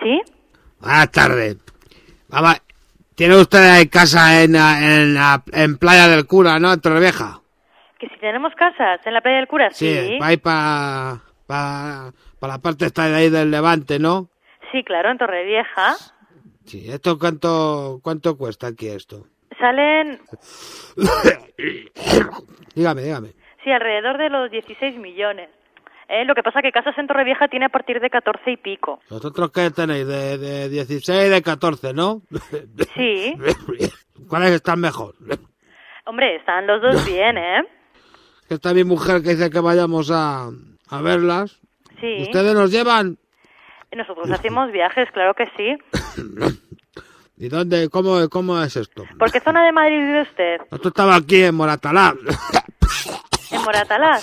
¿Sí? Buenas tardes. Vamos, ¿tiene usted casa en Playa del Cura, no? En Torrevieja. Que si tenemos casas en la Playa del Cura, sí. Sí, va a ir para la parte esta de ahí del Levante, ¿no? Sí, claro, en Torrevieja. Sí, ¿esto cuánto cuesta aquí esto? Salen, Dígame. sí, alrededor de los 16 millones. Lo que pasa que casas en Torrevieja tiene a partir de 14 y pico. ¿Vosotros qué tenéis? De 16 y de 14, ¿no? Sí. ¿Cuáles están mejor? Hombre, están los dos bien, ¿eh? Que está mi mujer que dice que vayamos a verlas. Sí. ¿Ustedes nos llevan? Nosotros hacemos viajes, claro que sí. ¿Y dónde? ¿Cómo es esto? ¿Por qué zona de Madrid vive usted? Nosotros estamos aquí en Moratalá. ¿En Moratalá?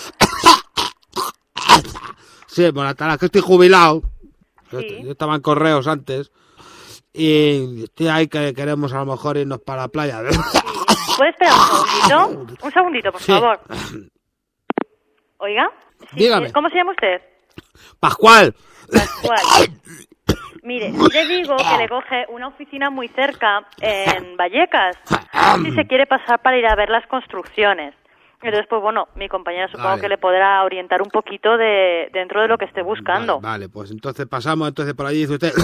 Sí, en Moratalá, que estoy jubilado. Sí. Yo estaba en Correos antes. Y estoy ahí que queremos a lo mejor irnos para la playa. Sí. ¿Puede esperar un segundito? Un segundito, por favor. Oiga. Sí, Dígame. ¿cómo se llama usted? Pascual. Pascual. Mire, le digo que le coge una oficina muy cerca en Vallecas, si se quiere pasar para ir a ver las construcciones. Entonces, pues bueno, mi compañera supongo Vale. que le podrá orientar un poquito dentro de lo que esté buscando. Vale, pues entonces pasamos por allí, dice usted.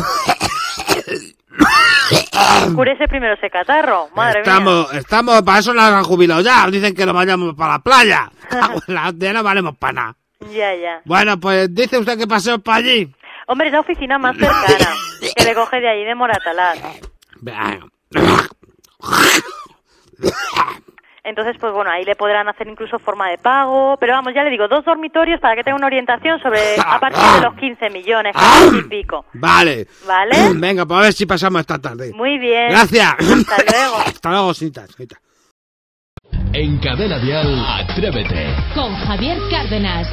Cúrese primero ese catarro, madre mía. Estamos, para eso nos han jubilado ya. Dicen que nos vayamos para la playa. Ya no valemos para nada. Ya. Bueno, pues dice usted que pasemos para allí. Hombre, es la oficina más cercana, que le coge de ahí de Moratalaz. Entonces, pues bueno, ahí le podrán hacer incluso forma de pago. Pero vamos, ya le digo, 2 dormitorios para que tenga una orientación sobre a partir de los 15 millones, 15 y pico. Vale. ¿Vale? Venga, pues a ver si pasamos esta tarde. Muy bien. Gracias. Hasta luego. Hasta luego, citas. En Cadena Dial, Atrévete. Con Javier Cárdenas.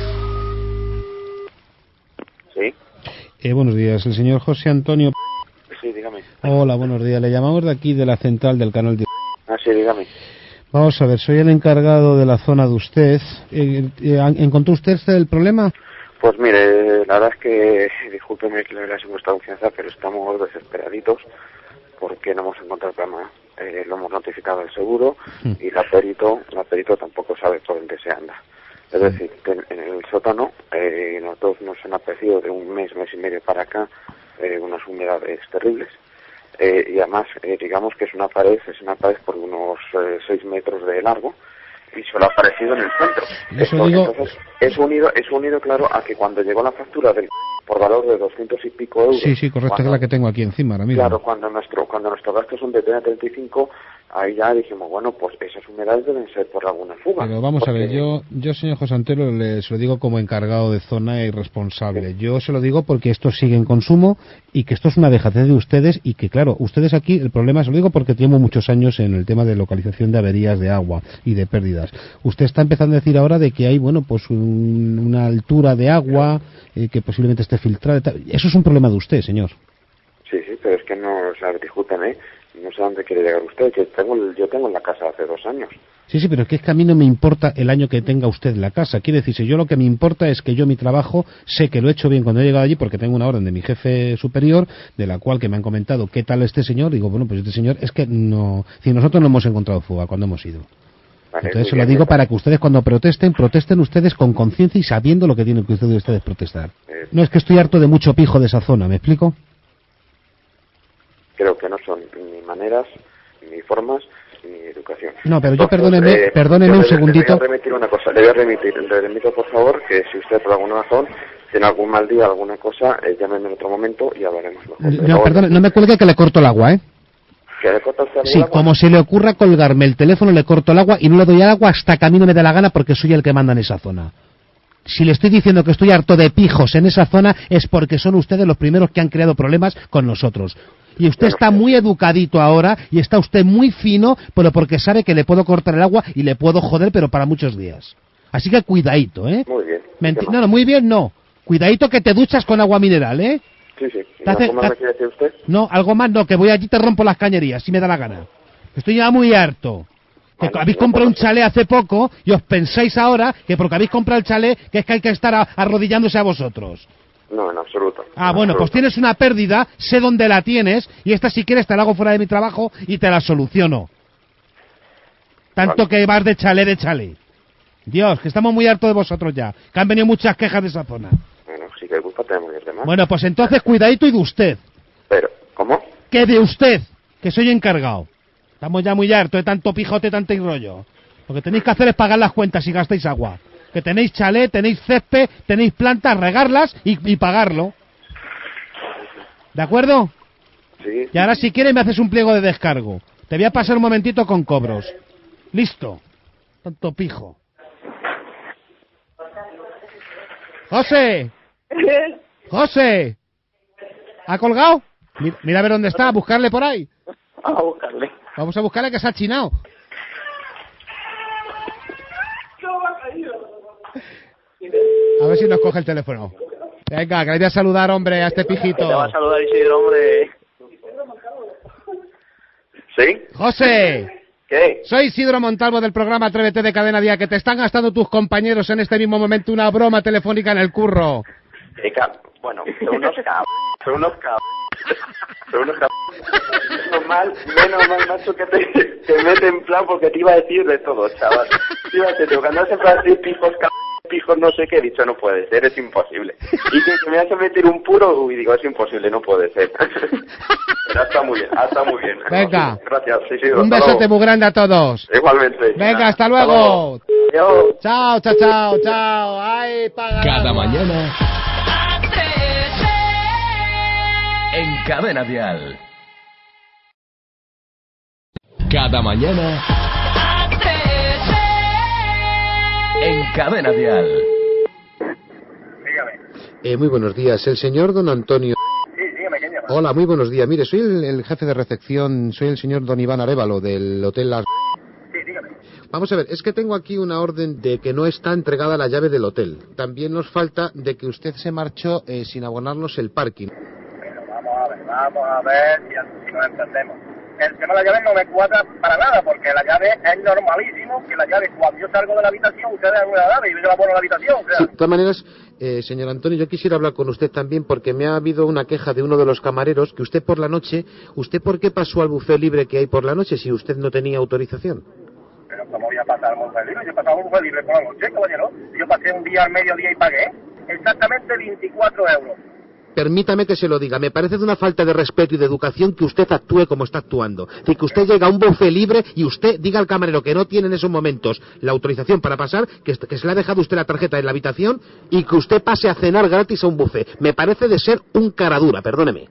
Sí. Buenos días, el señor José Antonio. Sí, dígame. Hola, buenos días. Le llamamos de aquí de la central del canal de... Sí, dígame. Vamos a ver, soy el encargado de la zona de usted. ¿Encontró usted el problema? Pues mire, la verdad es que, discúlpeme que le dé vuestra confianza, pero estamos desesperaditos porque no hemos encontrado el problema. Lo hemos notificado al seguro y la perito tampoco sabe por dónde se anda. Es decir, que en el sótano nosotros nos han aparecido de un mes y medio para acá unas humedades terribles. Y además, digamos que es una pared por unos 6 metros de largo y solo ha aparecido en el centro. Entonces, es unido, claro, a que cuando llegó la factura por valor de 200 y pico euros... Sí, correcto, que es la que tengo aquí encima ahora mismo. Claro, cuando nuestros gastos son de 35, ahí ya dijimos, bueno, pues esas humedades deben ser por alguna fuga. Pero vamos a ver, yo señor José Antonio, se lo digo como encargado de zona y responsable. Yo se lo digo porque esto sigue en consumo y que esto es una dejadez de ustedes y que, claro, ustedes aquí, el problema, se lo digo porque tenemos muchos años en el tema de localización de averías de agua y de pérdidas. Usted está empezando a decir ahora de que hay, bueno, pues una altura de agua que posiblemente esté filtrada. Eso es un problema de usted, señor. Sí, pero es que no, o sea, discúlpeme, no sé a dónde quiere llegar usted, que yo tengo en la casa hace 2 años. Sí, pero es que a mí no me importa el año que tenga usted la casa. Quiere decirse, yo lo que me importa es que yo mi trabajo sé que lo he hecho bien cuando he llegado allí porque tengo una orden de mi jefe superior, de la cual que me han comentado qué tal este señor. Digo, bueno, pues este señor es que no... Si nosotros no hemos encontrado fuga cuando hemos ido. Vale, entonces se lo digo para que ustedes cuando protesten ustedes con conciencia y sabiendo lo que tienen que ustedes protestar. No es que estoy harto de mucho pijo de esa zona, ¿me explico? Creo que no son ni maneras, ni formas, ni educación. No, pero yo perdóneme un segundito. Le voy a remitir una cosa, le remito por favor que si usted por alguna razón tiene algún mal día, alguna cosa, llámeme en otro momento y hablaremos mejor. No, perdone, no me cuelgue que le corto el agua, ¿eh? ¿Que le corta usted el sí, agua? Como se le ocurra colgarme el teléfono, le corto el agua y no le doy el agua hasta que a mí no me dé la gana porque soy el que manda en esa zona. Si le estoy diciendo que estoy harto de pijos en esa zona es porque son ustedes los primeros que han creado problemas con nosotros. Y usted está muy educadito ahora y está usted muy fino, pero porque sabe que le puedo cortar el agua y le puedo joder, pero para muchos días. Así que cuidadito, ¿eh? Muy bien. No, muy bien no. Cuidadito que te duchas con agua mineral, ¿eh? Sí. ¿Algo más me quiere decir usted? No, algo más no, que voy allí y te rompo las cañerías, si me da la gana. Estoy ya muy harto. Que habéis comprado un chalet hace poco y os pensáis ahora que porque habéis comprado el chalet que es que hay que estar arrodillándose a vosotros. No, en absoluto. Ah, bueno, pues tienes una pérdida, sé dónde la tienes, y esta si quieres te la hago fuera de mi trabajo y te la soluciono. Tanto que vas de chalet. Dios, que estamos muy hartos de vosotros ya, que han venido muchas quejas de esa zona. Bueno, sí que hay culpa tenemos los demás. Bueno, pues entonces cuidadito y de usted. Pero, ¿cómo? Que de usted, que soy encargado. Estamos ya muy hartos de tanto pijote, tanto rollo. Lo que tenéis que hacer es pagar las cuentas si gastáis agua. Que tenéis chalet, tenéis césped, tenéis plantas, regarlas y pagarlo. ¿De acuerdo? Sí. Y ahora si quieres me haces un pliego de descargo. Te voy a pasar un momentito con cobros. Listo. Tanto pijo. ¡José! ¡José! ¿Ha colgado? Mira a ver dónde está, a buscarle por ahí. A buscarle. Vamos a buscarle que se ha chinado. A ver si nos coge el teléfono. Venga, que le voy a saludar, hombre, a este pijito. Te va a saludar Isidro, hombre. ¿Sí? ¡José! ¿Qué? Soy Isidro Montalvo del programa Atrévete de Cadena Día, que te están gastando tus compañeros en este mismo momento una broma telefónica en el curro. Bueno, son unos Menos mal, macho, que te mete en plan, porque te iba a decir de todo, chaval. Te iba a decir, cuando andas en plan de pijos, no sé qué, he dicho, no puede ser, es imposible. Y que me hace meter un puro, y digo, es imposible, no puede ser. Pero está muy bien. Venga. Gracias, sí, Un besote muy grande a todos. Igualmente. Venga, hasta luego. Adiós. Chao. Ay, paga. Cada mañana en Cadena Dial. Cada mañana en Cadena Dial. Muy buenos días, el señor don Antonio. Sí, dígame, ¿quién llama? Hola, muy buenos días. Mire, soy el jefe de recepción, soy el señor don Iván Arévalo del Hotel Las... Sí, dígame. Vamos a ver, es que tengo aquí una orden de que no está entregada la llave del hotel. También nos falta de que usted se marchó sin abonarnos el parking. Pero vamos a ver si nos entendemos. El tema de la llave no me cuadra para nada, porque la llave es normalísimo, que la llave, cuando yo salgo de la habitación, ustedes dan una llave y yo la pongo en la habitación. O sea. Sí, de todas maneras, señor Antonio, yo quisiera hablar con usted también porque me ha habido una queja de uno de los camareros que usted por la noche, ¿usted por qué pasó al buffet libre que hay por la noche si usted no tenía autorización? Pero ¿cómo voy a pasar al buffet libre? Yo pasaba al buffet libre por la noche, caballero. Yo pasé un día al mediodía y pagué exactamente 24 euros. Permítame que se lo diga, me parece de una falta de respeto y de educación que usted actúe como está actuando. Es decir, que usted llega a un buffet libre y usted diga al camarero que no tiene en esos momentos la autorización para pasar, que se le ha dejado usted la tarjeta en la habitación y que usted pase a cenar gratis a un buffet. Me parece de ser un caradura, perdóneme.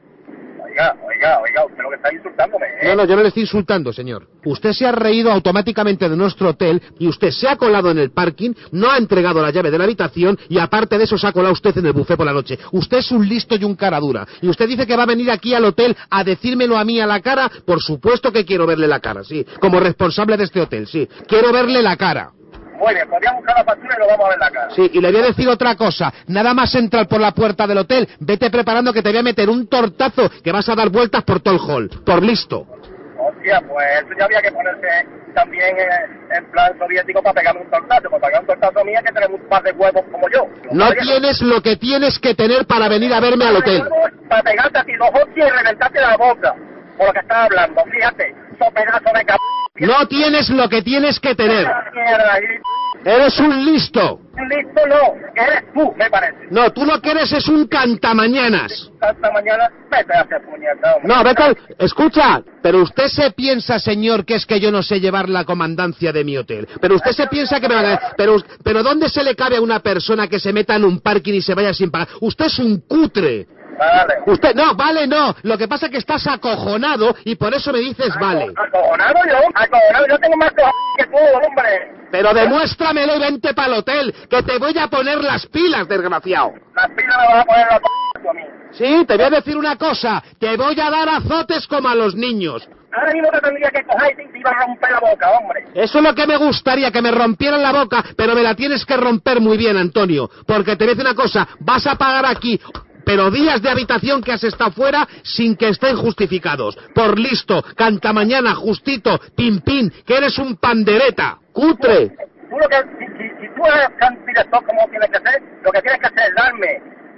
Oiga, usted lo que está insultándome, ¿eh? No, yo no le estoy insultando, señor. Usted se ha reído automáticamente de nuestro hotel y usted se ha colado en el parking, no ha entregado la llave de la habitación y aparte de eso se ha colado usted en el buffet por la noche. Usted es un listo y un caradura. Y usted dice que va a venir aquí al hotel a decírmelo a mí a la cara. Por supuesto que quiero verle la cara, sí. Como responsable de este hotel, sí. Quiero verle la cara. Muy bien, podríamos buscar la factura y lo vamos a ver la cara. Sí, y le voy a decir otra cosa. Nada más entrar por la puerta del hotel, vete preparando que te voy a meter un tortazo que vas a dar vueltas por todo el hall. Por listo. Hostia, pues eso ya había que ponerse también en plan soviético para pegarme un tortazo. Para pegar un tortazo mía que tenemos un par de huevos como yo. No tienes lo que tienes que tener para venir a verme al hotel. Para pegarte a ti dos hostias y reventarte la boca. Por lo que estás hablando, fíjate. Eso pedazo de No tienes lo que tienes que tener. Mierda, Eres un listo. listo no, que eres tú, me parece. No, tú lo que eres es un cantamañanas. Hasta mañana, vete a hacer puñeta, hombre. No, vete escucha, pero usted se piensa, señor, que es que yo no sé llevar la comandancia de mi hotel. Pero usted se piensa que me van a... Pero ¿dónde se le cabe a una persona que se meta en un parking y se vaya sin pagar? Usted es un cutre. Vale. Usted, no, vale, no. Lo que pasa es que estás acojonado y por eso me dices vale. ¿Acojonado yo tengo más cojones que tú, hombre. Pero demuéstramelo y vente para el hotel, que te voy a poner las pilas, desgraciado. Las pilas me vas a poner la p*** a mí. Sí, te voy a decir una cosa, te voy a dar azotes como a los niños. Ahora mismo te tendría que coger y te iba a romper la boca, hombre. Eso es lo que me gustaría, que me rompieran la boca, pero me la tienes que romper muy bien, Antonio. Porque te voy a decir una cosa, vas a pagar aquí... pero días de habitación que has estado fuera sin que estén justificados. Por listo, cantamañana, justito, pim pim, que eres un pandereta, cutre. Tú lo que, si tú eres director como tienes que hacer, lo que tienes que hacer es darme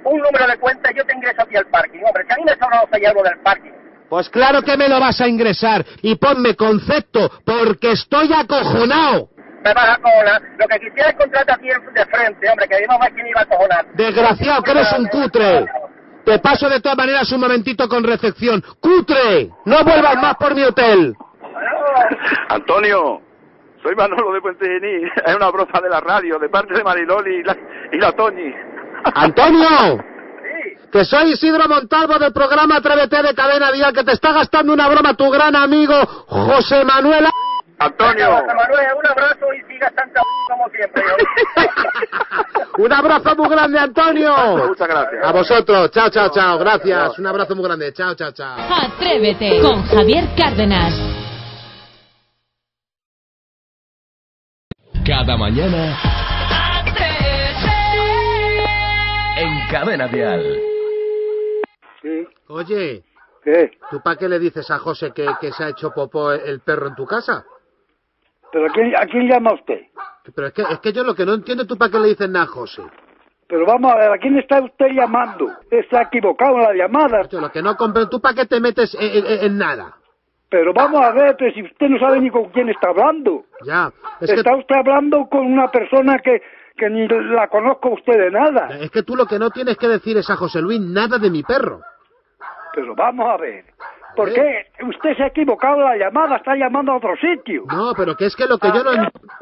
un número de cuenta y yo te ingreso aquí al parking. Hombre, que a mí me sobran los 6 euros del parking. Pues claro que me lo vas a ingresar. Y ponme concepto, porque estoy acojonado. Me vas a acojonar. Lo que quisiera es contratar aquí de frente, hombre, que vimos a quién iba a acojonar. Desgraciado, que eres un cutre. Te paso de todas maneras un momentito con recepción. ¡Cutre! ¡No vuelvas más por mi hotel! Antonio, soy Manolo de Puente Genil. Es una broza de la radio, de parte de Mariloli y la Toñi. ¡Antonio! Sí. Que soy Isidro Montalvo del programa Atrévete de Cadena Dial, que te está gastando una broma tu gran amigo José Manuel. Antonio. José Manuel, un abrazo y sigas tanta como siempre. Un abrazo muy grande, Antonio. Muchas gracias. A vosotros. Chao, chao, chao. Gracias. Un abrazo muy grande. Chao, chao, chao. Atrévete con Javier Cárdenas. Cada mañana en Cadena Dial. Sí. Oye, ¿Qué? ¿tú para qué le dices a José que se ha hecho popó el perro en tu casa? ¿Pero a quién llama usted? Pero es que yo lo que no entiendo, ¿tú para qué le dices nada a José? Pero vamos a ver, ¿a quién está usted llamando? Está equivocado en la llamada. Yo lo que no comprendo, ¿tú para qué te metes en nada? Pero vamos a ver, pero si usted no sabe ni con quién está hablando. Ya, Está usted hablando con una persona que ni la conozco a usted de nada. Es que tú lo que no tienes que decir es a José Luis nada de mi perro. Pero vamos a ver, ¿por qué usted se ha equivocado en la llamada? Está llamando a otro sitio. No, pero que es que lo que yo no...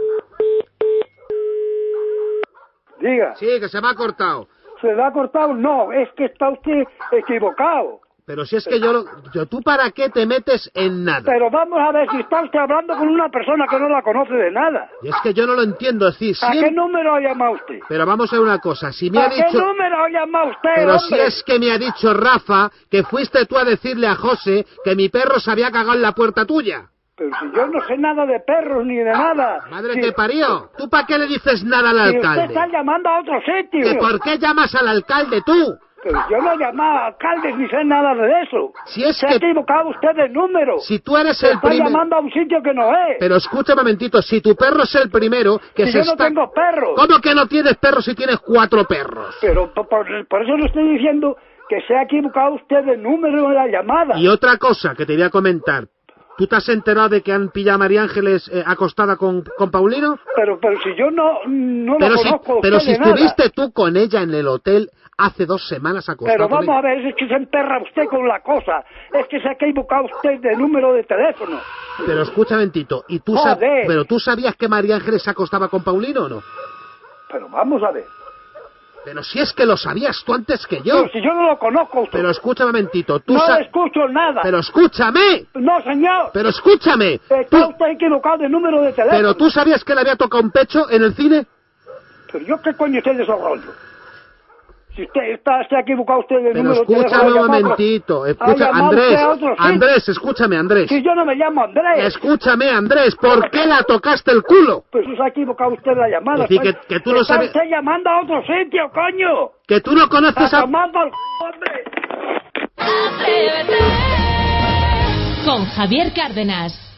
Diga. Sí, que se me ha cortado. ¿Se le ha cortado? No, es que está usted equivocado. Pero si es que ¿tú para qué te metes en nada? Pero vamos a ver, si está usted hablando con una persona que no la conoce de nada. Y es que yo no lo entiendo, es decir, ¿A qué número ha llamado usted? Pero vamos a ver una cosa, si me ha ¿A dicho... qué número ha llamado usted, Pero hombre? si es que me ha dicho Rafa que fuiste tú a decirle a José que mi perro se había cagado en la puerta tuya. Pero si yo no sé nada de perros ni de nada. Madre Si- que parió. ¿Tú para qué le dices nada al si usted alcalde? está llamando a otro sitio. ¿Que por qué llamas al alcalde tú? Pero yo no llamaba a alcaldes ni sé nada de eso. Si es Se ha equivocado usted de número. Si tú eres Se el está primero... llamando a un sitio que no es. Pero escucha un momentito, si tu perro es el primero que Si se yo no está... tengo perros. ¿Cómo que no tienes perros si tienes 4 perros? Pero por eso le estoy diciendo que se ha equivocado usted de número en la llamada. Y otra cosa que te voy a comentar. ¿Tú te has enterado de que han pillado a María Ángeles acostada con Paulino? Pero si yo no Pero lo si, conozco a usted pero si de nada. estuviste tú con ella en el hotel hace 2 semanas acostada Pero con vamos ella. a ver, es que se emperra usted con la cosa. Es que se ha equivocado usted de número de teléfono. Pero escucha un momentito, ¿y tú, Joder. pero tú sabías que María Ángeles se acostaba con Paulino o no? Pero vamos a ver. Pero si es que lo sabías tú antes que yo. Pero si yo no lo conozco a usted. Pero escucha un momentito, tú No escucho nada. Pero escúchame. No, señor. Pero escúchame. Está usted equivocado de número de teléfono. Pero tú sabías que le había tocado un pecho en el cine. Pero yo qué coño sé de esos rollos. Si usted se ha equivocado usted de Pero número de teléfono. escúchame un ha llamado- momentito. ha Escucha, llamado Andrés. usted a otro sitio. Andrés, escúchame, Andrés. Si yo no me llamo Andrés. Escúchame, Andrés. ¿Por qué la tocaste el culo? Pues se ha equivocado usted la llamada. Es decir, que tú no Está sabes... usted llamando a otro sitio, coño. Que tú no conoces a... Tomando el hombre. Con Javier Cárdenas.